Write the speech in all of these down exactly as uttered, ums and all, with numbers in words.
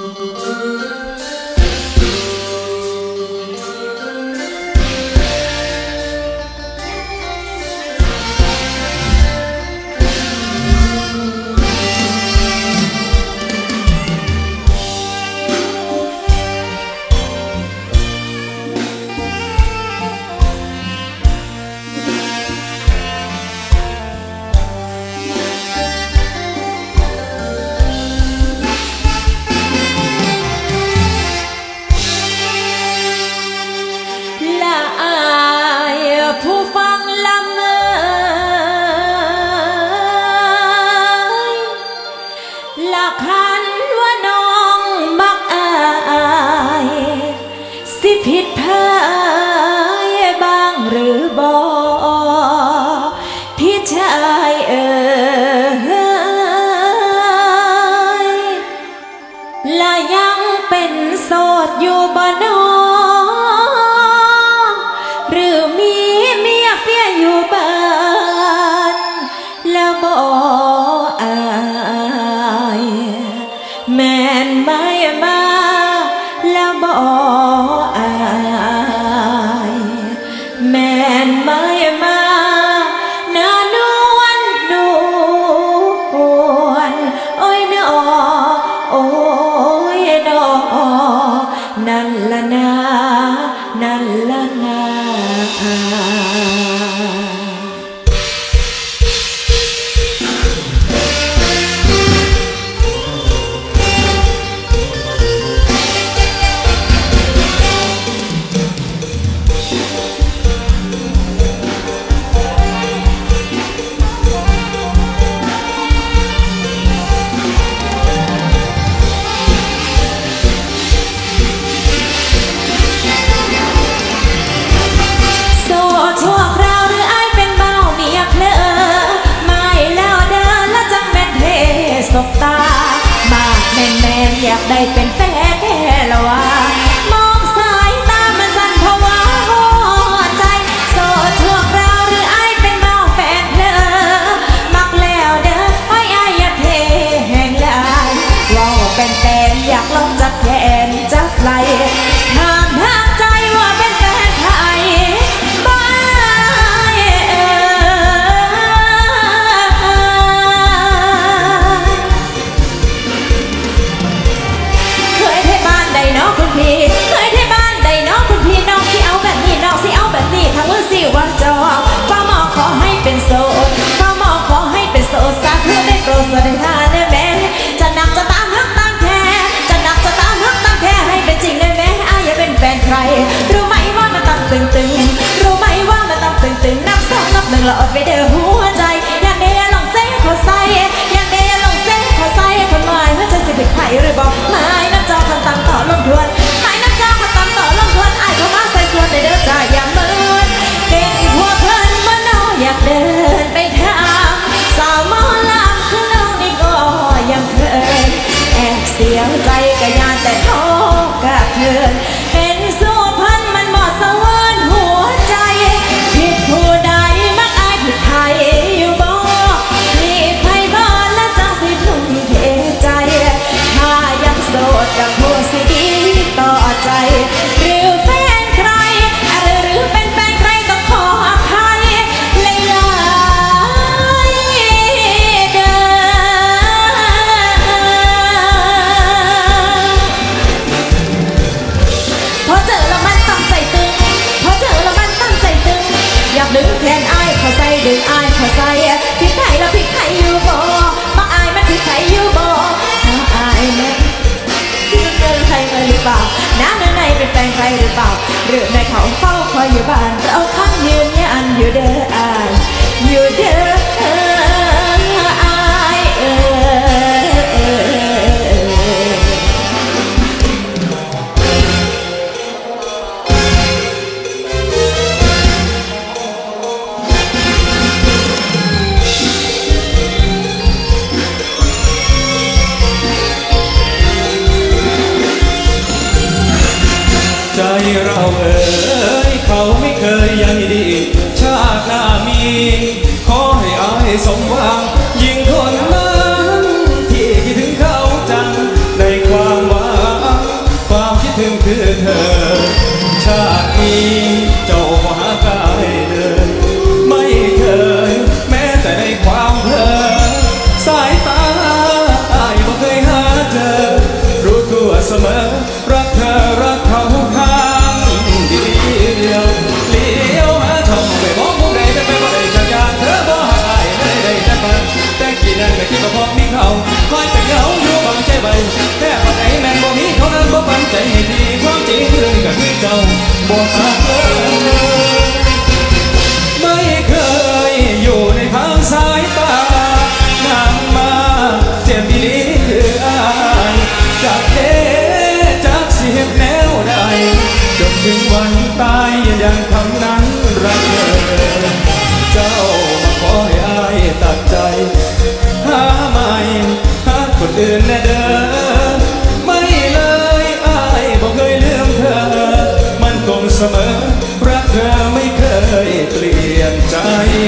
ผิดพลาดบ้างหรือบ่พี่ชายเอ๋ยและยังเป็นโสดอยู่บ่น้อหรือมีเมียเฟียอยู่บ้านแล้วบ่อายแม่นไม่มาแล้วบ่อายแม่นไม่มาหน้านวลนวลโอ้ยนอโอ้ยนอนั่นละนานั่นละนาสบตามากแม่นแม่นอยากได้เป็นแฟนแท้ละว่ามองสายตามันสั่นเพราะว่าหัวใจโสดชั่วคราวหรือไอ้เป็นเมาแฟนเด้อมักแล้วเด้อไอ้ไอ้อยากเทแห่งลายว่าเป็นแฟนอยากลองจับแขนจับไหล่ถามหาใจว่าเป็นแฟนใครบ้าคุณพี่เคยที่บ้านใดน้องคุณพี่น้องสิเอาแบบนี้น้องสิเอาแบบนี้ทำมือสิว่าจอฟ้าหมอขอให้เป็นโสดฟ้าหมอขอให้เป็นโสดสาธุได้โปรดสวัสดิ์ได้แม่จะหนักจะตามฮักตามแค่จะหนักจะตามฮักตามแค่ให้เป็นจริงได้แม่อาอย่าเป็นแฟนใครรู้ไหมว่ามันตั้งตึงตึงรู้ไหมว่ามันตั้งตึงตึงนับสองนับหนึ่งแล้วอดไปเด้อหัวใจอย่างเดียวลองเซ่ขอใส่อย่างเดียวลองเซ่ขอใส่คนหมายว่าจะสิผิดใครหรือบอกไม่นับจอคำตั้งต่อลงทวนไม่นับจอคำตั้งต่อลงทวนไอ้เข้ามาใส่ส่วนในเด้อจ่ายอย่าเมินเก่งหัวเพลินมันน้องอยากเดินไปทางสาวมอลำคือน้องนี่ก็ยังเพลินแอบเสียงใจกะยานแต่ท้องกะเพลินเห็นสู้พันมันหมดสวรรค์หัวใจผิดผู้ใดมักอายผิดใครอยู่บ่ผิดไพ่บ้านและจังสิทุ่มเทใจถ้ายังโสดกับผู้สิดีต่อใจหรือแฟนใครหรือหรือเป็นแฟนใครต้องขออภัยหลายๆเด้อพอเจอแล้วมันตั้งใจตึงพอเจอแล้วมันตั้งใจตึงอยากดึงแขนอ้ายขอใส่ดึงอ้ายขอใส่พี่ไข่แล้วพี่ไข่อยู่บ่มักอ้ายมันพี่ไข่อยู่บ่อ้ายแม่เป็นใครมาหรือเปล่าน้ำในเป็นแฟนใครหรือเปล่าหรือในเขาเฝ้าคอยอยู่บ้านเราข้างยืนยันอยู่เด้ออายอยู่เด้ออายเอใจเราเอ๋ยเขาไม่เคยยังดีชาติหน้ามีขอให้อายสมหวังยิ่งคนนั้นที่คิดถึงเขาจังในความหวังบ่หักเลยไม่เคยอยู่ในทางสายตางานมาเจ็บดีคืออายจากเด้จากเสียบแนวใดจนถึงวันตายยังคำนั้นรักเธอเจ้ามาขอให้อายตัดใจหาใหม่หาคนอื่นแน่เด้อไม่เลยอายบอกเคยลืมเธอมันคงเสมอรักเธอไม่เคยเปลี่ยนใจ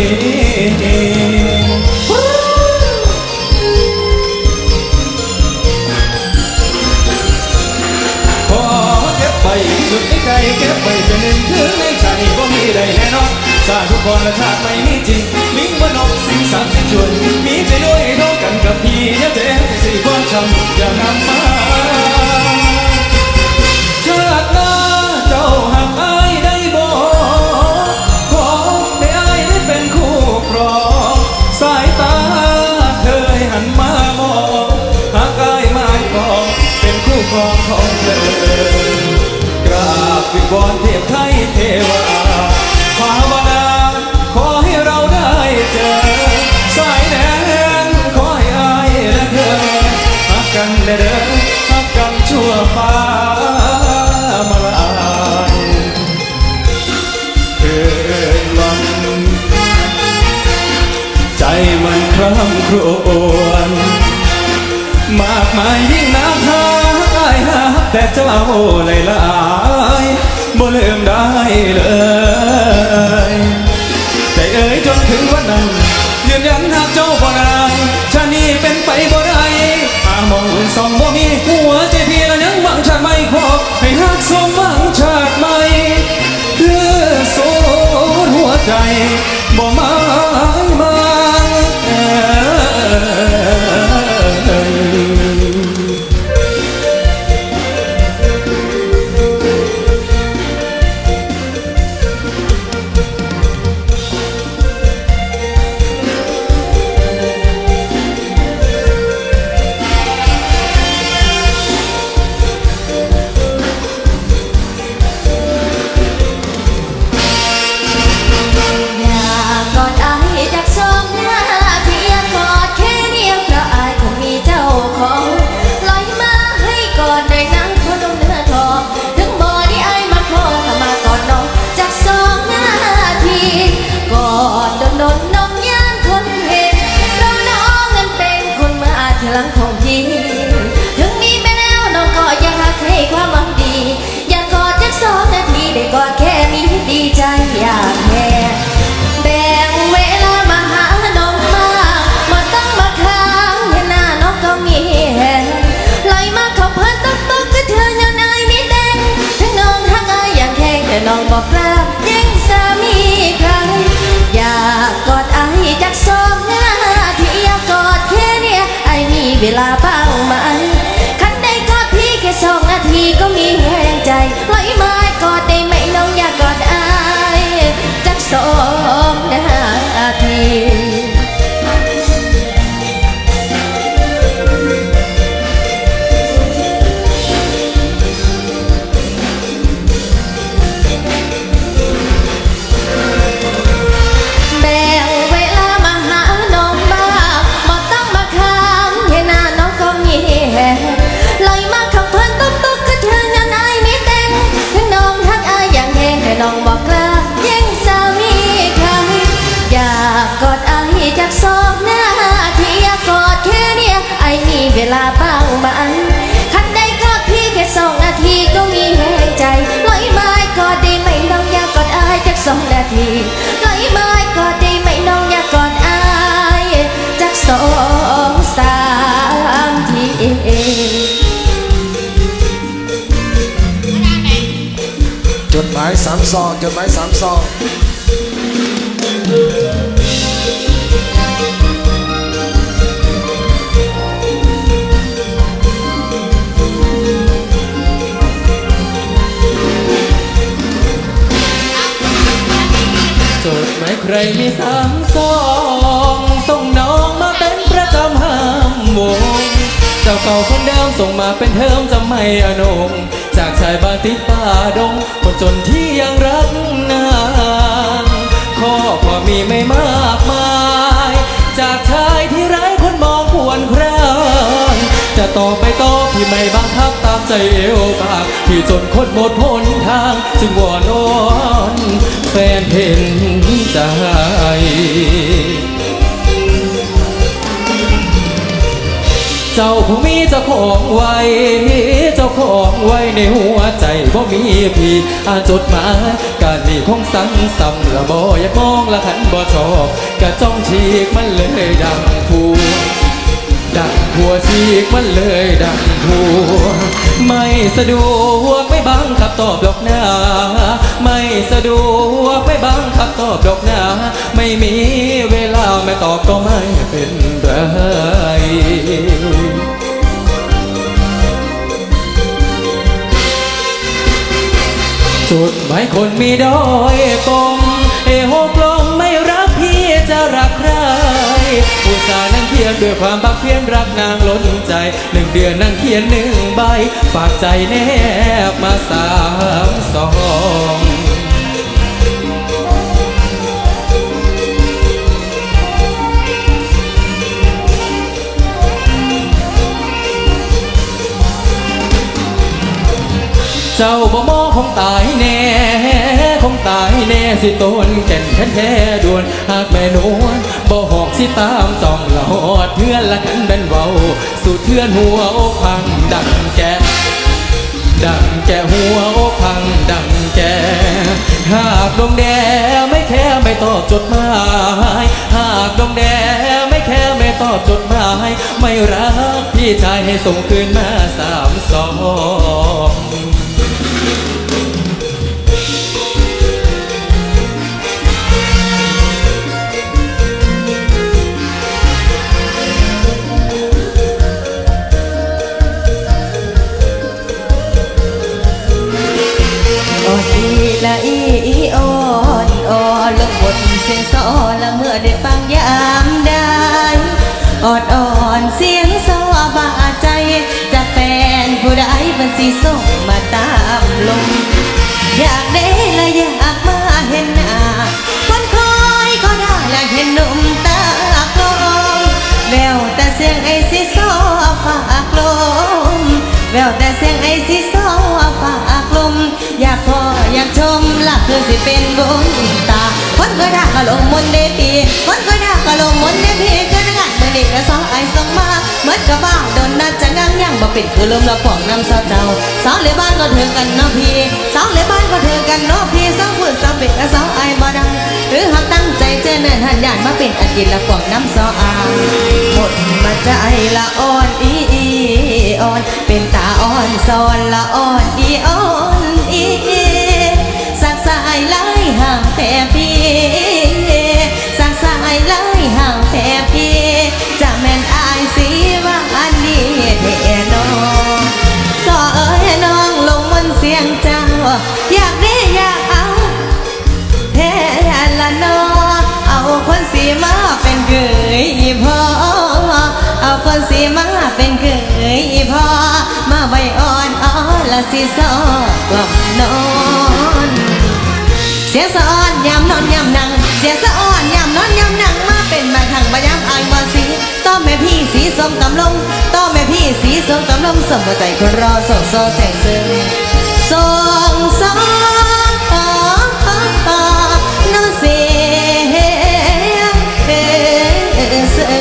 ขอเก็บไปสุดในใจเก็บไปจะหนึ่งถึงในใจก็มีได้แน่นอนสาทุกคนและชาติไม่มีจริงลิงว่านกสิ่งสารสิ่งชวนมีใจด้วยเท่ากันกับพี่อย่าเจ็บสิความช้ำอย่านำมาชาติหน้าเจ้าหักอายได้บ่ขอให้อายได้เป็นคู่ครองสายตาเธอให้หันมามองหักอายไม่พอเป็นคู่ครองของเธอกราบวิงวอนเทพไทยเทวาภาวนาขอให้เราได้เจอสายแดนขอให้อายและเธอหักกันเด้อหักกันชั่วฟ้ามาลายคืนวันใจมันคร่ำครวญมากมายยิ่งนักหาอายหาแต่เจ้าหลายหลายบ่ลืมได้เลยใจเอ่ยจนถึงวันนั้นยืนยันหากเจ้าบ่ได้ชานี้เป็นไปบ่ได้หามองสองบ่มีหัวใจพี่ละยังหวังชาติไม่พอให้หักสมหวังชาติใหม่คือสูญหัวใจบ่มามาก็แค่มีดีใจอยากแค่แบ่งเวลามาหาน้องมามาตั้งมาค้างเห็นหน้าน้องก็มีแหงไหลมาเข้าพันตักตักก็เธอยังไงมีแดงทั้งน้องทั้งอายอย่างแข็งแต่น้องบอกกล้ายังสามีใครอยากกอดอายจากสองนาทีอยากกอดแค่เนี้ยไอมีเวลาบ้างไหมคันได้กอดพี่แค่สองนาทีก็มีแรงใจไหลมากอดได้ไหมน้องอยากกอดอายจักสองนาทีแบ่งเวลามาหาน้องบ้างมาตั้งมาค้างเห็นหน้าน้องก็มีแหงไหลมาขับเพลินตุ๊กตุ๊กก็เธอเงินอายมีแต่งทั้งน้องทั้งอายอย่างแหงแต่น้องบอกกล้ายังสามีใครอยากกอดอายจากสองนาทีอยากกอดแค่เนี้ยไอมีเวลาบ้างไหมคันได้กอดพี่แค่สองนาทีก็มีแรงใจไหลมากอดได้ไหมน้องอยากกอดอายจากสองนาทีไหลมากอดได้ไหมน้องอยากกอดอายจากสองสามทีจดหมายสามซองจดหมายสามซองจดหมายใครมีสามซองส่งน้องมาเป็นประจำห้ามวงเจ้าเก่าคนเดิมส่งมาเป็นเทอมจะไม่อนงจากชายบ้านติดป่าดงคนจนที่ยังรักนางข้อความมีไม่มากมายจากชายที่ไร้คนมองควรครางจะต่อไปต่อพี่ไม่บังคับตามใจเอวบากพี่จนคนหมดหนทางจึงวอนวอนแฟนเห็นใจเจ้าผู้มีเจ้าของไว้เจ้าของไว้ในหัวใจบ่มีพี่อ่านจดหมายการมีของสังสำละบ่อยากมองละขันบ่ชอบกะจ้องฉีกมันเลยดังผัวดังผัวฉีกมันเลยดังผัวไม่สะดวกไม่บังคับตอบดอกหน้าไม่สะดวกไม่บังคับตอบดอกหน้าไม่มีเวลาไม่ตอบก็ไม่เป็นไรจุดหมายคนมีด้อยปมเอโหกลงไม่รักพี่จะรักใครอุตส่าห์นั่งเขียนด้วยความบักเพียนรักนางล้นใจหนึ่งเดือนนั่งเขียนหนึ่งใบฝากใจแนบมาสามสองเจ้าบ่มอคงตายแน่คงตายแน่สิต้นแก่นแค่แท้ด่วนหากแม่นวลบ่หอกสิตามจ้องละหอดเพื่อนละกันเป็นเบาสู่เทือนหัวอกพังดังแกดังแกหัวอกพังดังแกหากดวงแดงไม่แค่ไม่ตอบจดหมายหากดวงแดงไม่แค่ไม่ตอบจดหมายไม่รักพี่ชายให้ส่งคืนมาสามสองละอีอ่อนอ่อนลงบทเสียงซอละเมื่อได้ฟังยามได้ออดอ่อนเสียงซอบาดใจจากแฟนผู้ใดบันสีส่งมาตามลมอยากได้และอยากมาเห็นหน้าคนคอยก็ได้และเห็นหนุ่มตากลมแววแต่เสียงไอ้สีซอฝากลมแววแต่เสียงไอ้สีซอฝากลมอยากพออยากชมละคือสิเป็นบุญตาคนก็ด่าก็ลงมนเดปีคนก็ด่าก็ลงมนเดปีก็งานเมื่อเด็กก็สาวไอ้ส่งมาเหมือนกับบ้าโดนนัดจะงานยังบ่ปิดคือลมละผ่องน้ำสาวเจ้าสาวเลยบ้านก็เธอกันน้องพี่สาวเลยบ้านก็เธอกันน้องพี่สาวพูดสาวเป็ดกับสาวไอ้บ่ดังหรือหากตั้งใจเจอเนินหันยานมาเป็นอันกินละผ่องน้ำสาวอาหมดมาใจละอ่อนอีอ่อนเป็นตาอ่อนซอนละอ่อนอีอ่อนอีสักสายไล่ห่างแต่พี่สักสายไล่ห่างแต่พี่จะแม่นอายสีว่าอันนี้เทน้องสอเอ้ยน้องลงมันเสียงเจ้าอยากได้อยากเอาแท้ละน้องเอาคนสีมาเป็นเกยพ่อเอาคนสีมาเป็นเกยพ่อมาใบอ่อนอ่อนละสีซอกล่อมนอนเสียงสะอ้อนยามนอนยามนั่งเสียงสะอ้อนยามนอนยามนั่งมาเป็นมาทางมายามอ่านบอสีต้อแม่พี่สีส้มตำลงต้อแม่พี่สีส้มตำลงสมหัวใจคนรอส่งโซ่แสงซึ้งส่งสองน้ำเสียงเสื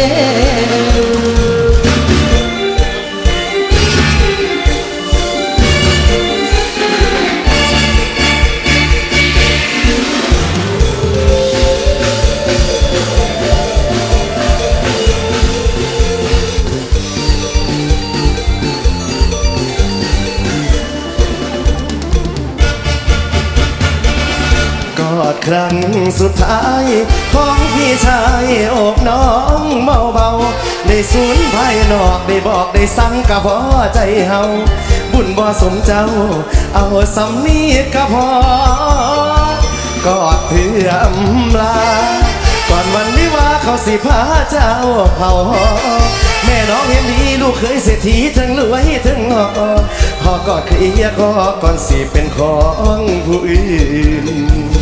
ครั้งสุดท้ายของพี่ชายโอบน้องเบาๆได้สูญภายนอกได้บอกได้สั่งกับพอใจเฮาบุญบ่สมเจ้าเอาสำนีกับพอกอดเพื่ออำลาก่อนวันนี้ว่าเขาสิพาเจ้าเผาแม่น้องเห็นดีลูกเคยเศรษฐีทั้งรวยทั้งงอขอก็เคลียร์ก็ก่อนสิเป็นของผู้อื่น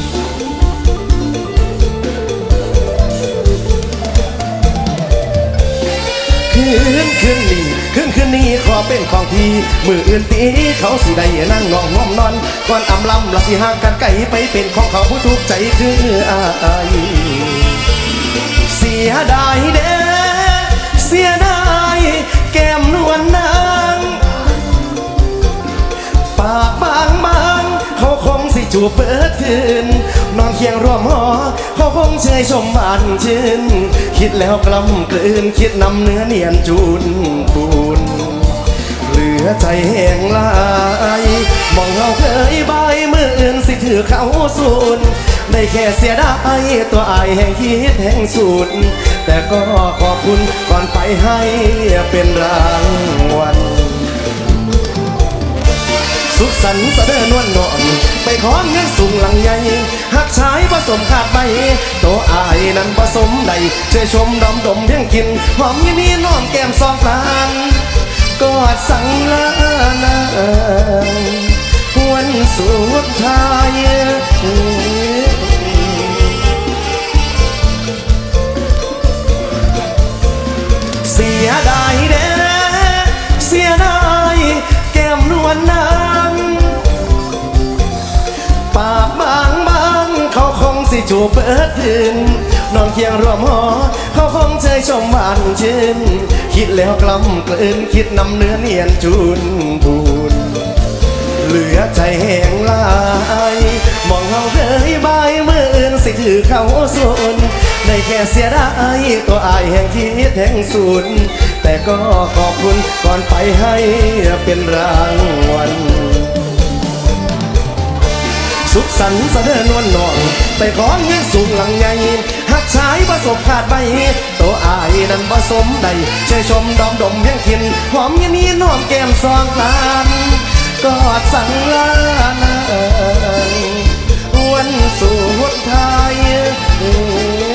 คืนคืนนี้คืนคืนนี้ขอเป็นของพี่มืออื่นตีเขาสิได้นั่งงองงอมนอนก่อนอำลำละสิห่างกันไกลไปเป็นของเขาผู้ทุกข์ใจคืออายเสียดายเด้เสียดายแก้มนวลนางปากบางบางเขาคงสิจูบเปิดคืนนอนเคียงร่วมหอเขาคงเชยชมบานชื่นคิดแล้วกล้ำกลืนคิดนำเนื้อเนียนจูนปูนเหลือใจแห้งลายมองเขาเคยบายมืออื่นสิถือเขาสูนได้แค่เสียดายตัวอายแห่งคิดแห่งสูนแต่ก็ขอบคุณก่อนไปให้เป็นรางวัลสุขสันต์สะเดินนวลนอนไปขอเงินสูงหลังใหญ่หักชายผสมขาดใบตัวอายนั้นผสมใดเชยชมดอมดมเพียงกินหอมยินดีน้อมแก้มสองพลานกอดสั่งลานางวันสุดท้ายเสียดายเด้เสียดายแก้มนวลนางปากบางบางเขาคงสิจูบเปิดคืนนอนเคียงร่วมหอเขาคงเชยชมหวานชื่นคิดแล้วกล้ำกลืนคิดนำเนื้อเนียนจูนบูนเหลือใจแห้งลายมองเขาเคยบายมืออื่นสิถือเขาสูนได้แค่เสียดายตัวอายแห่งคิดแห่งสูนแต่ก็ขอบคุณก่อนไปให้เป็นรางวัลสุขสันต์สะเดินนวลนองไปขอเงินสูงหลังใหญ่หักชายผสมขาดใบตัวอายนั้นผสมใดเชยชมดอมดมเพียงกินหอมยินดีน้อมแก้มสองลานกอดสั่งลานางวันสุดท้าย